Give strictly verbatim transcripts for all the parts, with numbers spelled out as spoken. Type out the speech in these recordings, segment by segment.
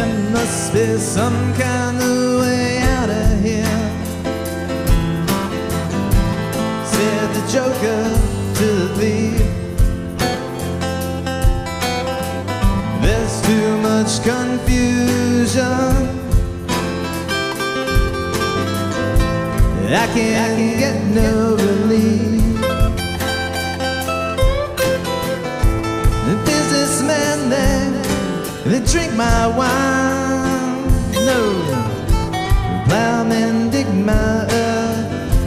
There must be some kind of way out of here, said the joker to the thief. There's too much confusion, I can't get no relief. The businessmen there, they drink my wine. No, the plowmen dig my earth.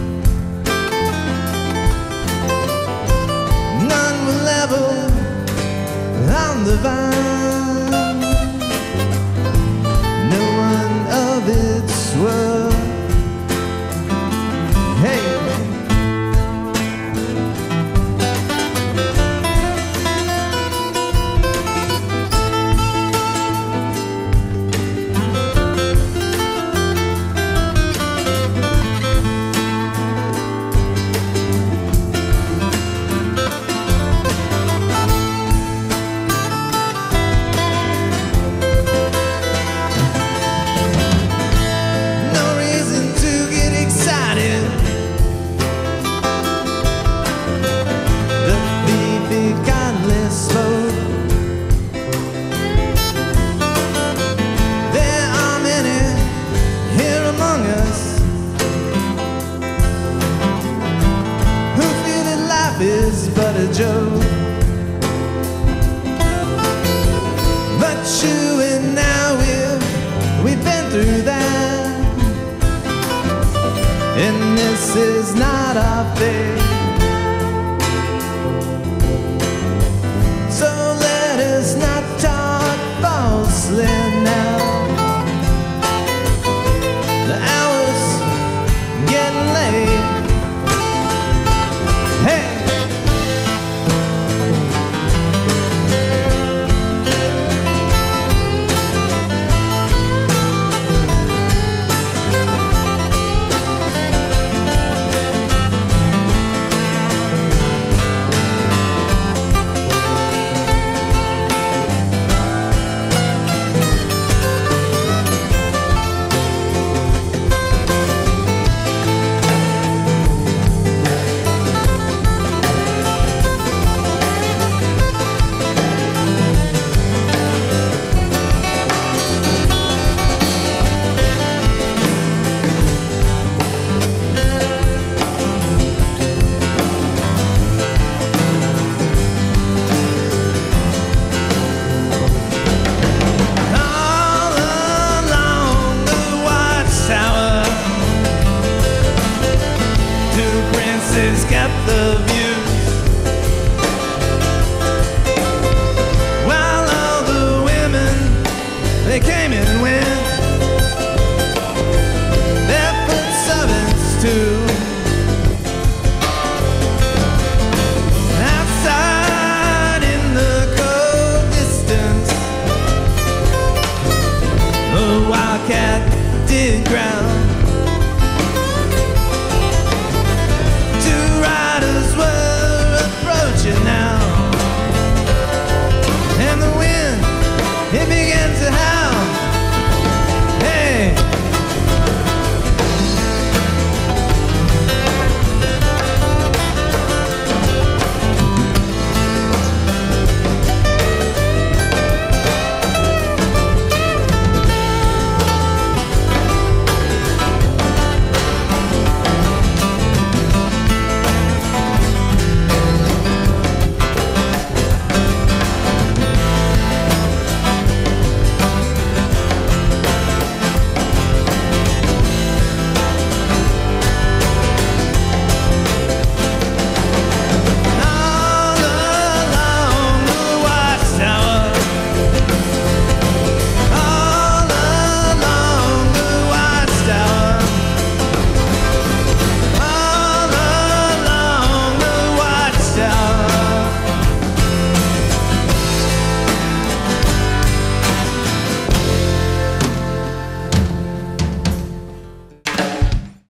None will level on the vine, no one of its worth. Hey! Is but a joke, but you and I, we've, we've been through that, and this is not our fate.